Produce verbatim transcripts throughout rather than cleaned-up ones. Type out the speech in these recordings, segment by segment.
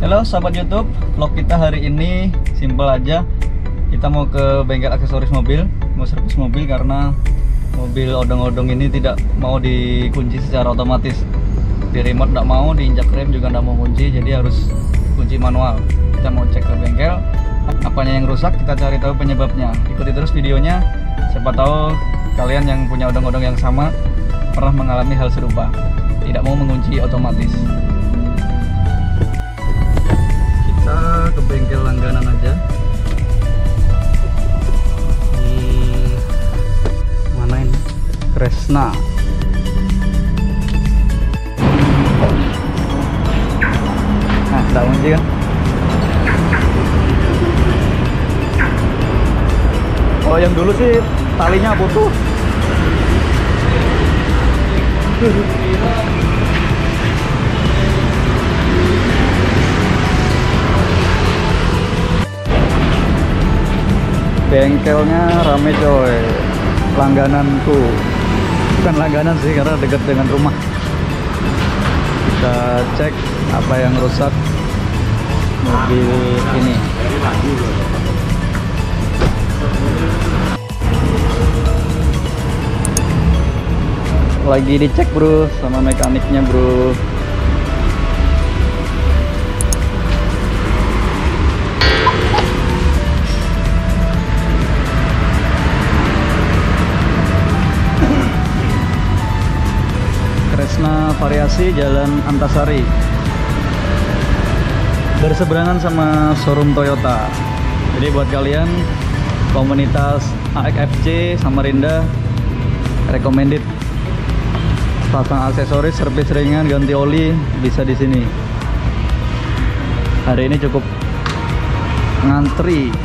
Halo sahabat YouTube, vlog kita hari ini simple aja. Kita mau ke bengkel aksesoris mobil, mau servis mobil karena mobil odong-odong ini tidak mau dikunci secara otomatis. Di remote tidak mau, diinjak rem juga tidak mau kunci, jadi harus kunci manual. Kita mau cek ke bengkel, apanya yang rusak, kita cari tahu penyebabnya. Ikuti terus videonya, siapa tahu kalian yang punya odong-odong yang sama pernah mengalami hal serupa, tidak mau mengunci otomatis. Kita ke bengkel langganan aja. Di mana ini? Kresna. Nah, tak kunci kan? Oh, yang dulu sih talinya putus. Bengkelnya rame coy, langgananku. Bukan langganan sih karena dekat dengan rumah. Kita cek apa yang rusak mobil ini. Lagi dicek bro sama mekaniknya bro. Kresna Variasi, Jalan Antasari, berseberangan sama showroom Toyota. Jadi buat kalian komunitas A X F C Samarinda, recommended pasang aksesoris, servis ringan, ganti oli bisa di sini. Hari ini cukup ngantri.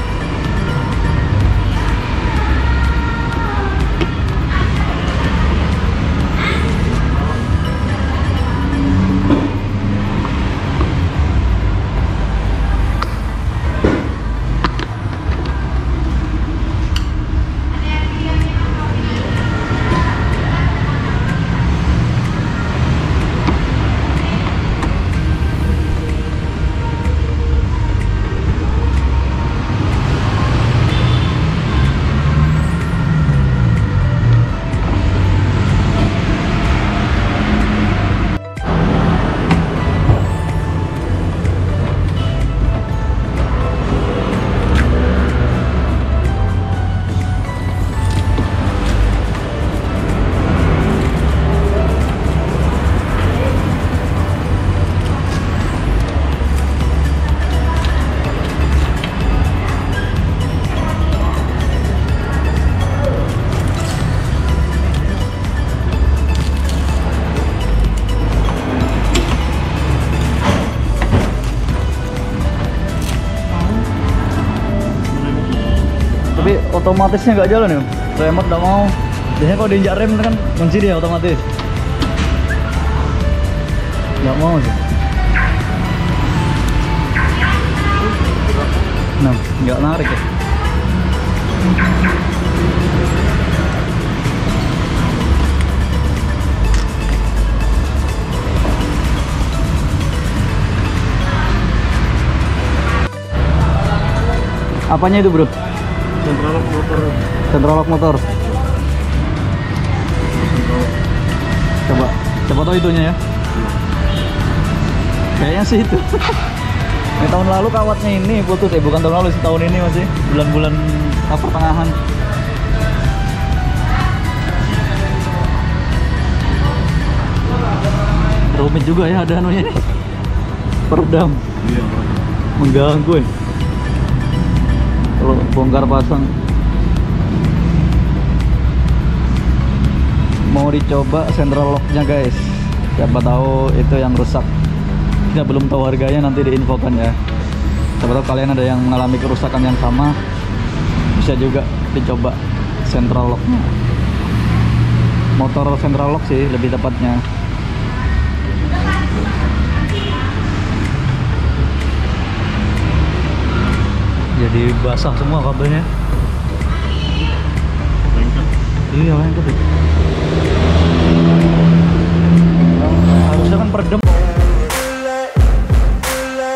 Tapi otomatisnya nggak jalan ya, remote nggak mau. Biasanya kalau diinjak rem kan kunci dia otomatis, nggak mau sih. Nah, nggak narik ya. Apanya itu bro? Central lock motor. Central lock motor. Coba, coba tahu itunya ya. Kayaknya sih itu. Ini tahun lalu kawatnya ini putus ya, bukan tahun lalu sih, tahun ini masih bulan-bulan pertengahan. Rumit juga ya ada anunya ini. Peredam. Iya, mengganggu ya. Kalau bongkar pasang. Mau dicoba central locknya guys, siapa tahu itu yang rusak. Kita belum tahu harganya, nanti diinfokan ya. Siapa tahu kalian ada yang mengalami kerusakan yang sama, bisa juga dicoba central locknya. Motor central lock sih lebih tepatnya. Jadi basah semua kabelnya. Iya, lengket ya. Harusnya kan peredam.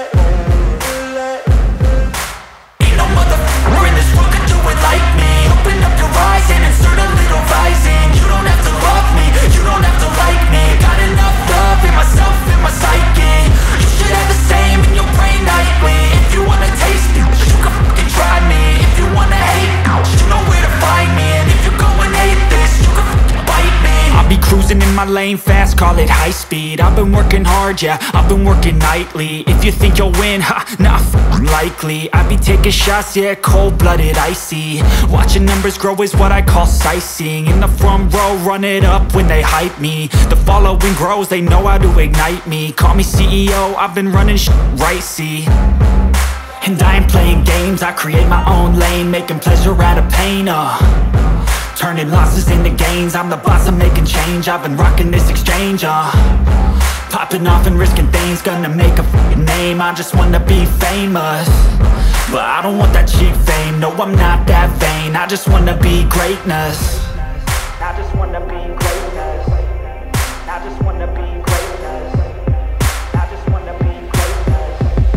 fast, call it high speed. I've been working hard, yeah, I've been working nightly. If you think you'll win, ha, nah, f***ing likely. I be taking shots, yeah, cold-blooded, icy. Watching numbers grow is what I call sightseeing. In the front row, run it up when they hype me. The following grows, they know how to ignite me. Call me C E O, I've been running shit right, see. And I ain't playing games, I create my own lane, making pleasure out of pain, uh turning losses into gains, I'm the boss, I'm making change. I've been rocking this exchange, uh popping off and risking things, gonna make a f***ing name. I just wanna be famous, but I don't want that cheap fame. No, I'm not that vain, I just wanna be greatness. I just wanna be greatness. I just wanna be greatness. I just wanna be greatness.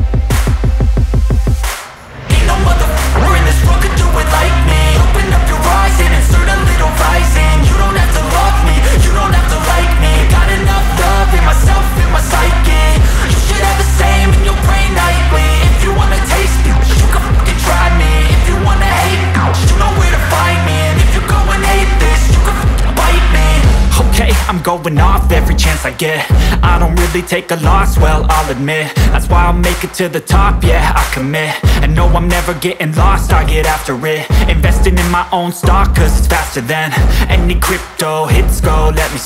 Ain't no motherfucker in this world could do it like me. Open up your eyes and insert a little rising. You don't have to love me, you don't have to like me. Got enough love in myself, in my psyche. You should have the same in your brain nightly. If you wanna taste me, you can fucking try me. If you wanna hate me, you know where to find me. And if you go and hate this, you can fucking bite me. Okay, I'm going off every chance I get. I don't really take a loss, well, I'll admit. That's why I'll make it to the top, yeah, I commit. And no, I'm never getting lost, I get after it. Investing in my own stock, cause it's faster than any crypto hits go, let me...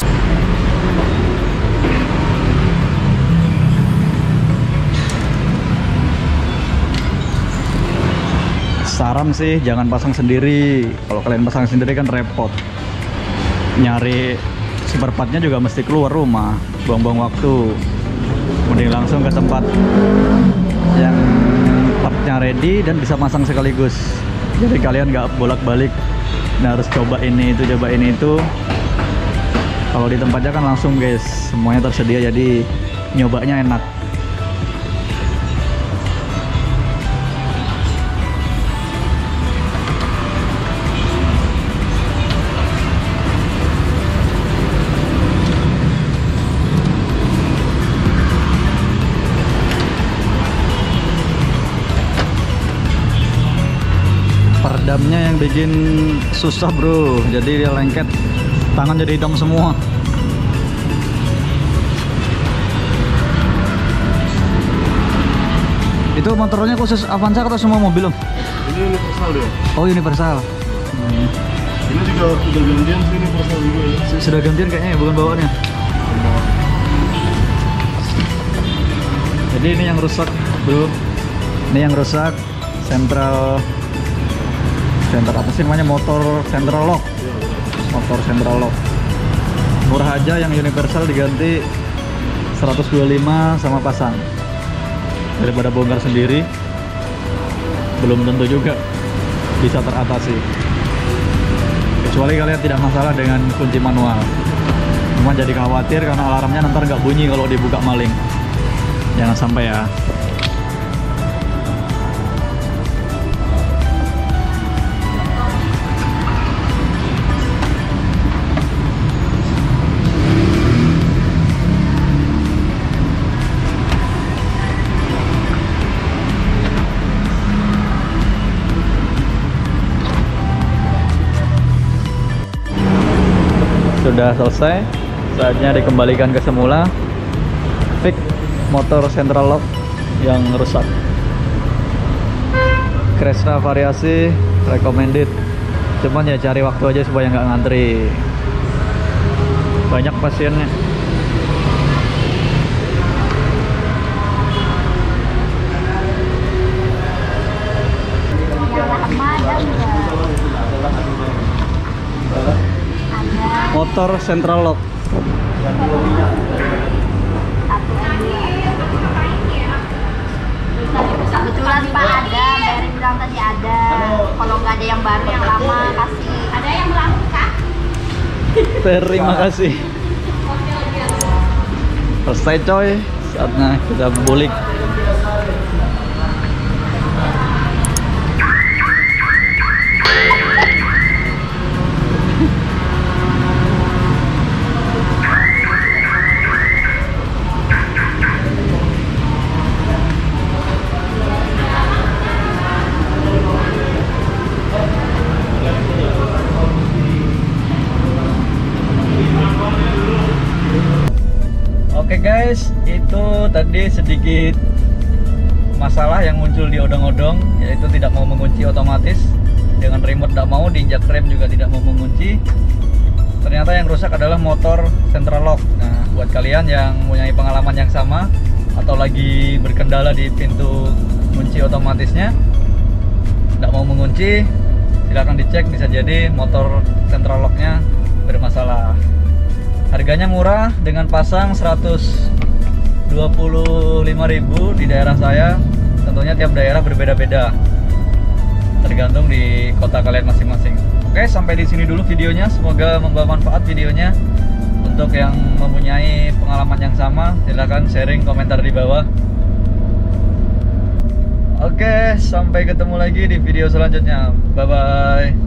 Saran sih jangan pasang sendiri. Kalau kalian pasang sendiri kan repot. Nyari spare partnya juga mesti keluar rumah, buang-buang waktu. Mending langsung ke tempat yang partnya ready dan bisa masang sekaligus. Jadi kalian nggak bolak-balik, nah, harus coba ini itu, coba ini itu. Kalau di tempatnya kan langsung guys, semuanya tersedia, jadi nyobanya enak. Peredamnya yang bikin susah bro, jadi dia lengket, tangan jadi hitam semua. Itu motornya khusus Avanza atau semua mobil om? Ini universal dia. Oh universal. Hmm. Ini juga sudah gantian sih, universal juga ya. Sudah gantian kayaknya ya, bukan bawaannya. Jadi ini yang rusak bro, ini yang rusak sentral. Sentral apa sih namanya, motor central lock. Motor central lock murah aja, yang universal diganti seratus dua puluh lima sama pasang. Daripada bongkar sendiri, belum tentu juga bisa teratasi, kecuali kalian tidak masalah dengan kunci manual. Cuma jadi khawatir karena alarmnya ntar nggak bunyi kalau dibuka maling. Jangan sampai ya. Sudah selesai, saatnya dikembalikan ke semula. Fix motor central lock yang rusak. Cresta variasi recommended, cuman ya cari waktu aja supaya nggak ngantri, banyak pasiennya. Motor central lock. Kebetulan Pak ada, Mary bilang tadi ada. Kalau nggak ada yang baru, yang lama kasih. Ada yang lama kak? Terima kasih. Selesai coy, saatnya kita bulik. tadi sedikit masalah yang muncul di odong-odong, yaitu tidak mau mengunci otomatis. Dengan remote tidak mau, diinjak rem juga tidak mau mengunci. Ternyata yang rusak adalah motor central lock. Nah, buat kalian yang mempunyai pengalaman yang sama atau lagi berkendala di pintu kunci otomatisnya tidak mau mengunci, silahkan dicek, bisa jadi motor central locknya bermasalah. Harganya murah dengan pasang seratus dua puluh lima ribu di daerah saya. Tentunya tiap daerah berbeda-beda, tergantung di kota kalian masing-masing. Oke, sampai di sini dulu videonya. Semoga membawa manfaat videonya. Untuk yang mempunyai pengalaman yang sama, silahkan sharing komentar di bawah. Oke, sampai ketemu lagi di video selanjutnya. Bye-bye.